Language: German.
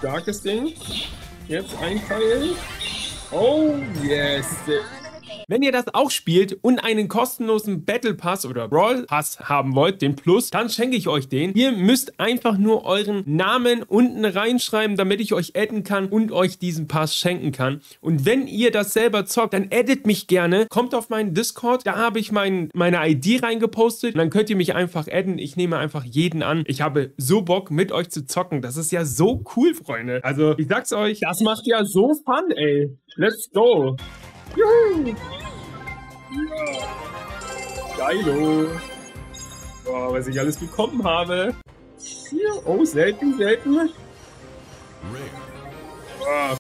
Starkes Ding. Jetzt einteilen. Oh, yes. Wenn ihr das auch spielt und einen kostenlosen Battle Pass oder Brawl Pass haben wollt, den Plus, dann schenke ich euch den. Ihr müsst einfach nur euren Namen unten reinschreiben, damit ich euch adden kann und euch diesen Pass schenken kann. Und wenn ihr das selber zockt, dann addet mich gerne. Kommt auf meinen Discord, da habe ich meine ID reingepostet und dann könnt ihr mich einfach adden. Ich nehme einfach jeden an. Ich habe so Bock, mit euch zu zocken. Das ist ja so cool, Freunde. Also, ich sag's euch, das macht ja so Fun, ey. Let's go. Juhu. Geilo. Boah, was ich alles bekommen habe. Hier. Oh, selten, selten. Boah,